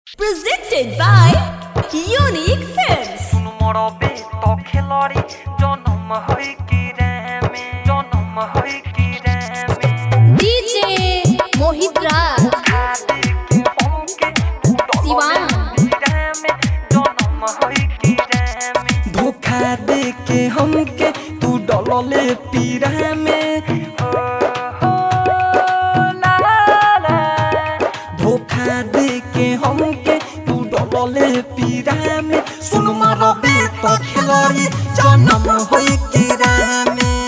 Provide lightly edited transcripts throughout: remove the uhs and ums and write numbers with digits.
Presented by Unique Films. DJ Mohit Raj, Siwan. धोखा दे के हमके तू डलले पीरा में, धोखा दे के हमके तू डलले पीरा में। सुन मारबे तो खिलाड़ी जन्म होई कीरा में,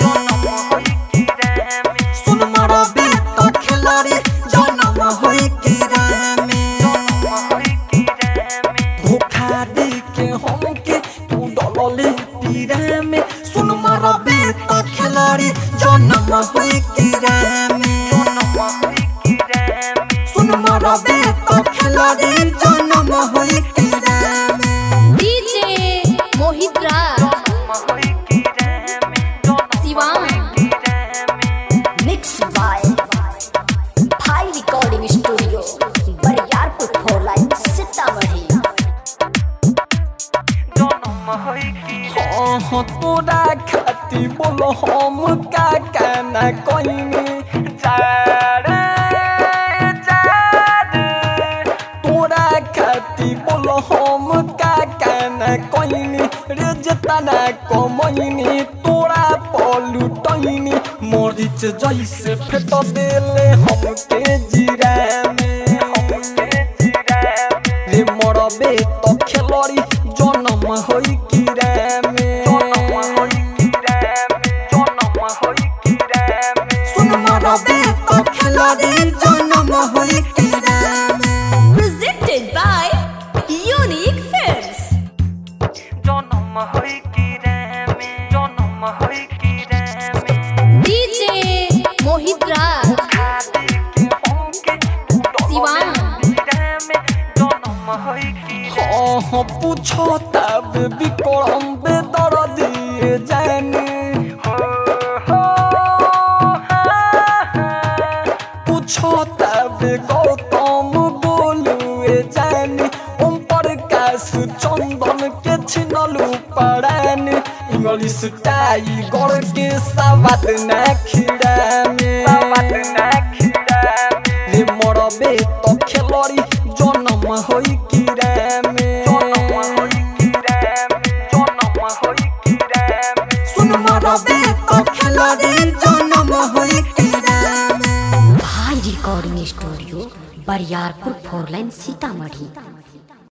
सुन मारबे तो खिलाड़ी जन्म होई कीरा में। धोखा दे के हमके तू डलले पीरा में, सुन मारबे तो खिलाड़ी जन्म होई कीरा में, सुन मारबे तो खिलाड़ी जन्म होई कीरा में। DJ Mohit Raj, Siwan. Mixed by Bhai Recording Studio, Bariarpur 4 Line, Sitamarhi. हाँ तोरा खाती बोलो हम का कहना कोइनी तोरा खाती बोलो हम का कहना कोइनी रे जतना कमैनी तोरा पलुटैनी। मरीच जैसे फेट देले हमके जीरा में, रे मरबे तो खिलाड़ी जन्म होई कीरा में। सुन मरबे तो खिलाड़ी जन्म होई कीरा में। Presented by Unique Films. DJ Mohit Raj, Siwan. हाँ पूछो तब विक्रम बेदर दिए जाने, पूछो तब गौतम बोलुए जाने। ओम प्रकाश चंदन के छिनलू पड़ान, इंग्लिश टाइगर के सवाद ना खिड़ा में, रे मरबे तो खिलाड़ी जन्म होई कीरा में। सुन मरबे तो खिलाड़ी जन्म होई कीरा में। Bhai Recording Studio, Bariarpur 4 Line, Sitamarhi.